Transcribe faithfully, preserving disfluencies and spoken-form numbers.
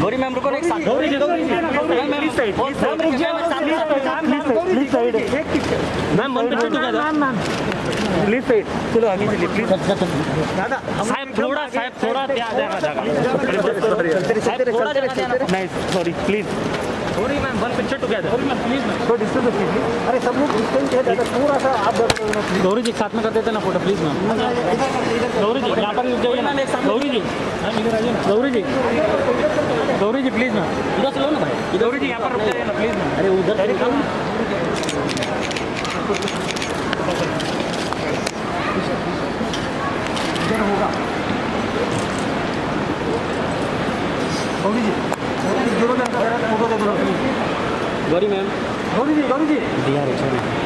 Gauri ma'am रुको ना एक साथ। Gauri ji Gauri ji ma'am please side ma'am रुक जाओ please side ma'am one picture together ma'am ma'am please side चलो आगे चलिए प्लीज दादा साहब थोड़ा साहब थोड़ा ध्यान देना जगह थोड़ा नहीं sorry please Gauri ma'am one picture together Gauri ma'am please ma'am थोड़ा डिस्टेंस रखिए अरे सब लोग डिस्टेंस है दादा थोड़ा सा आप गौरी जी साथ में कर देते ना photo please ma'am Gauri ji यहाँ पर रुक जाइए ना गौरी जी मैम इधर आइए ना गौरी जी गौरी जी प्लीज मैम इधर चलो ना भाई गौरी जी यहाँ पर रुक जाइए ना प्लीज मैम अरे उधर इधर होगा गौरी जी फोटो दे दो गौरी मैम गौरी जी गौरी जी दिया